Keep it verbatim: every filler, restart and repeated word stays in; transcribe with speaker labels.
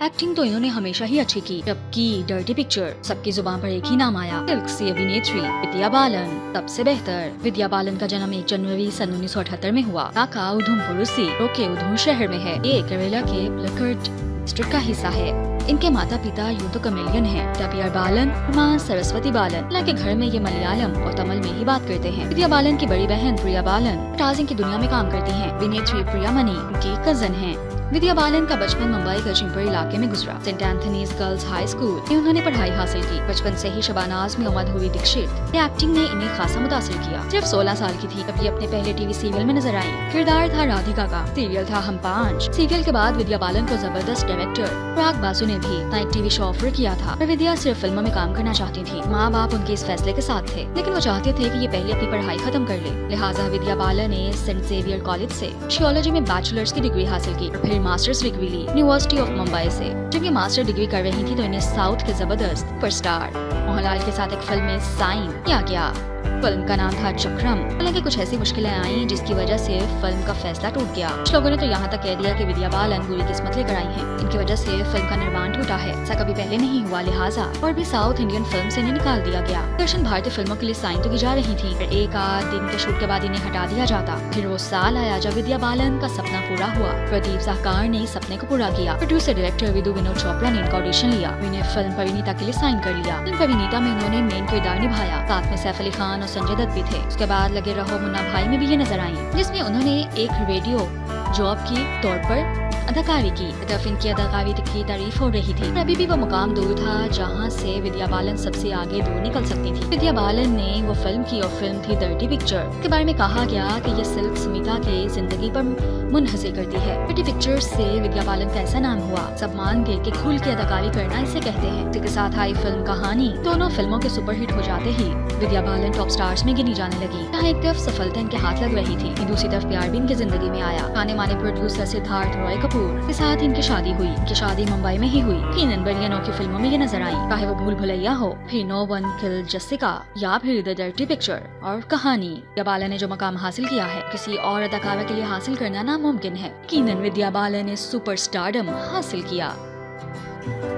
Speaker 1: Acting तो इन्होंने हमेशा ही अच्छी की, जबकि डर्टी पिक्चर सबकी जुबान पर एक ही नाम आया, सिल्क सी अभिनेत्री विद्या बालन। सबसे बेहतर। विद्या बालन का जन्म एक जनवरी सन उन्नीस सौ अठहत्तर में हुआ। काका उधमपुर सी रोके उधम शहर में है। ये केरला के प्लकर्ट डिस्ट्रिक्ट का हिस्सा है। इनके माता पिता यूं तो कमेलियन हैं, डबियर बालन और माँ सरस्वती बालन। हालांकि घर में ये मलयालम और तमिल में ही बात करते हैं। विद्या बालन की बड़ी बहन प्रिया बालन टाजिंग की दुनिया में काम करती हैं। अभिनेत्री प्रिया मनी उनकी कजन हैं। विद्या बालन का बचपन मुंबई के चिंपर इलाके में गुजरा। Saint Anthony's girls high school में उन्होंने पढ़ाई हासिल की। बचपन से ही शबानाज में और माधुरी दीक्षित एक्टिंग ने इन्हें खासा मुतासिर किया। सिर्फ सोलह साल की थी तब ये अपने पहले टीवी सीरियल में नजर आई। किरदार था राधिका का। सीरियल था हम पाँच। सीरियल के बाद विद्या बालन को जबरदस्त डायरेक्टर पराग बासु ने भी एक टीवी शो ऑफर किया था, पर विद्या सिर्फ फिल्मों में काम करना चाहती थी। माँ बाप उनके इस फैसले के साथ थे, लेकिन वो चाहते थे कि ये पहले अपनी पढ़ाई खत्म कर ले। लिहाजा विद्या बालन ने सेंट जेवियर कॉलेज से थियोलॉजी में बैचलर्स की डिग्री हासिल की और फिर masters degree university of Mumbai से। जब ये मास्टर डिग्री कर रही थी तो इन्हें साउथ के जबरदस्त सुपरस्टार मोहनलाल के साथ एक फिल्म में साइन किया गया। फिल्म का नाम था चक्रम। हालांकि कुछ ऐसी मुश्किलें आईं जिसकी वजह से फिल्म का फैसला टूट गया। कुछ लोगों ने तो यहाँ तक कह दिया कि विद्या बालन बुरी किस्मत लेकर आई हैं। इनकी वजह से फिल्म का निर्माण टूटा है। ऐसा कभी पहले नहीं हुआ, लिहाजा और भी साउथ इंडियन फिल्म से इन्हें निकाल दिया गया। दर्शन भारतीय फिल्मों के लिए साइन तो की जा रही थी, फिर एक आध दिन के शूट के बाद इन्हें हटा दिया जाता। फिर वो साल आया जब विद्या बालन का सपना पूरा हुआ। प्रदीप सहकार ने इस सपने को पूरा किया। प्रोड्यूसर डायरेक्टर विदु विनोद चोपड़ा ने इनका ऑडिशन लिया। इन्हें फिल्म परिणीता के लिए साइन कर लिया। फिल्म परिणीता में उन्होंने मेन किरदार निभाया। साथ में सैफ अली खान और संजय दत्त भी थे। उसके बाद लगे रहो मुन्ना भाई में भी ये नजर आई, जिसमें उन्होंने एक रेडियो जॉब की तौर पर अदाकारी की। तरफ इनकी अदाकारी की तारीफ हो रही थी, अभी भी वो मुकाम दूर था जहां से विद्या बालन सबसे आगे दूर निकल सकती थी। विद्या बालन ने वो फिल्म की और फिल्म थी डर्टी पिक्चर। के बारे में कहा गया कि ये सिल्क स्मिता के जिंदगी पर मुनहसर करती है। डर्टी पिक्चर से विद्या बालन का ऐसा नाम हुआ। सब मान गए कि खुल के अदाकारी करना इसे कहते हैं। इसके साथ आई फिल्म कहानी दोनों फिल्मों के सुपरहिट हो जाते ही विद्या बालन टॉप स्टार्स में गिनी जाने लगी। यहाँ एक तरफ सफलता इनके हाथ लग रही थी, दूसरी तरफ प्यार भी इनकी जिंदगी में आया। गाने माने प्रोड्यूसर सिद्धार्थ रॉय कपूर के साथ इनकी शादी हुई। इनकी शादी मुंबई में ही हुई। यकीनन बड़ी अनोखी फिल्मों में ये नजर आई, चाहे वो भूल भुलैया हो, फिर नो वन किल्ड जेसिका या फिर द डर्टी पिक्चर और कहानी। विद्या बालन ने जो मकाम हासिल किया है किसी और अदाकारा के लिए हासिल करना नामुमकिन है। यकीनन विद्या बालन ने सुपरस्टारडम हासिल किया।